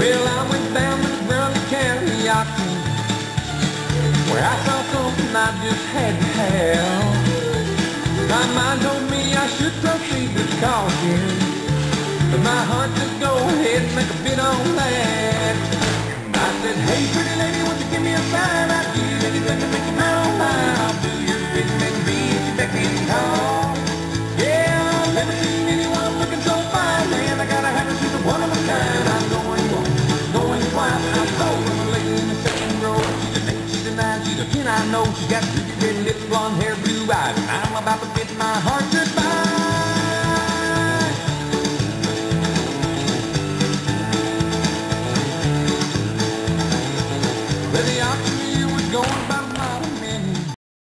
Well, I went down to the Grundy karaoke, where I saw something I just had to have. My mind told me I should proceed with caution, but my heart said go ahead and make a bid on that. I said, hey pretty lady, won't you give me a sign? I'd give anything to make you mine on mine. I'll do your bidding and be if you beck and call. Yeah, I've never seen anyone looking so fine, man. I gotta have her, she's a one of a kind. I'm going once, going twice. I saw a lady in the second row. She's an 8, she's a 9, she's a 10, I know. She's got pretty red lips, blonde hair, blue eyes, and I'm about to bid my heart goodbye.